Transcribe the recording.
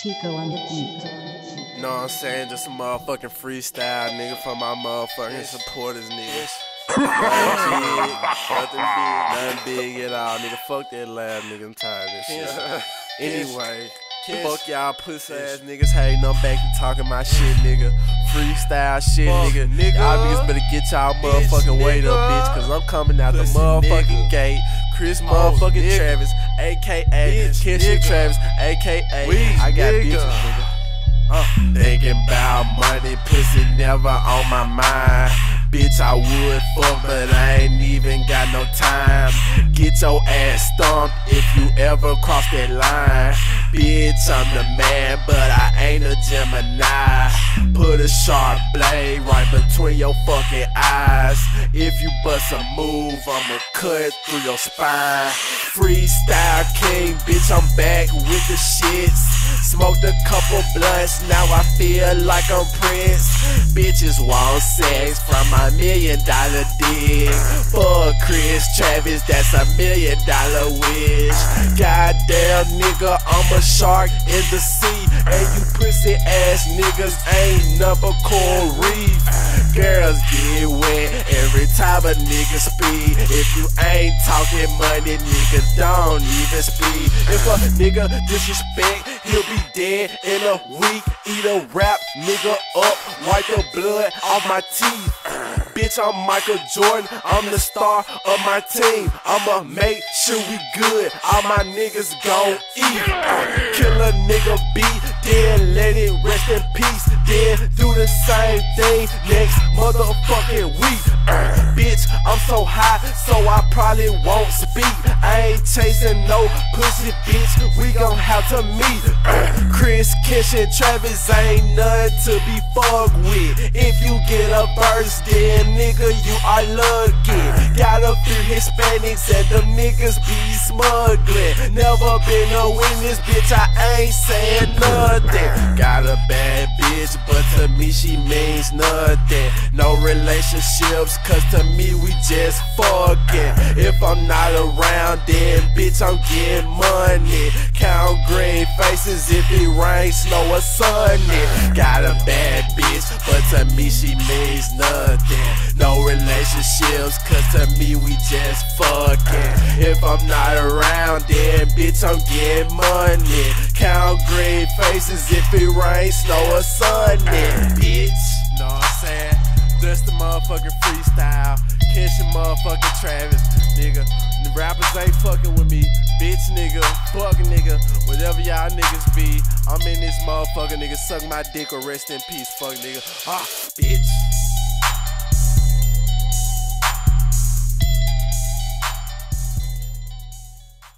Chico on the beat. Know what I'm saying? Just a motherfucking freestyle, nigga, for my motherfucking supporters, niggas. Nothing big at all, nigga. Fuck that lab, nigga. I'm tired of this shit. Anyway, fuck y'all pussy ass niggas hating. I'm back to talking my shit, nigga. Freestyle shit, nigga. Y'all niggas better get y'all motherfucking weight up, bitch, cause I'm coming out the motherfucking gate. Chris motherfucking Travis, aka Kenshin Travis, aka I got bitches, nigga. Thinking about money, pussy never on my mind. Bitch, I would fuck, but I ain't even got no time. Get your ass stomped if you ever cross that line. Bitch, I'm the man, but I ain't a Gemini. Put a sharp blade right between your fucking eyes. If you bust a move, I'ma cut through your spine. Freestyle king, bitch, I'm back with the shits. Smoked a couple blunts, now I feel like I'm Prince. Bitches want sex from my $1 million dig. Fuck Chris Travis, that's $1 million wish. Goddamn nigga, I'm a shark in the sea, and you pussy ass niggas ain't number coral reef. Girls get wet every time a nigga speed. If you ain't talking money, nigga, don't even speak. If a nigga disrespect, he'll be dead in a week. Eat a rap nigga up, wipe the blood off my teeth. Bitch, I'm Michael Jordan, I'm the star of my team. I'ma make sure we good, all my niggas gon' eat. Kill a nigga beat, then let it rest in peace. Then do the same thing next motherfucking week. Bitch, I'm so high, so I probably won't speak. I ain't chasing no pussy, bitch, we gon' have to meet. Chris, Kenshin, Travis ain't nothing to be fucked with. If you get a verse, then nigga, you are lucky. Got a few Hispanics and them niggas be smuggling. Never been a witness, bitch, I ain't saying nothing. Got a bad bitch, but to me she means nothing. No relationships, cause to me we just fucking. If I'm not around, then bitch, I'm getting money. Count green faces if it rains, snow or sunny. Got a bad bitch, but to me she means nothing. No relationships, cause to me we just fucking. If I'm not around, then bitch, I'm getting money. Count green faces if it rains, snow or sunny, bitch. Know what I'm saying? Just the motherfucking freestyle. Kenshin motherfucking Travis, nigga. The rappers ain't fucking with me. Bitch nigga, fuck nigga, whatever y'all niggas be. I'm in this motherfucker, nigga. Suck my dick or rest in peace, fuck nigga. Ah, bitch.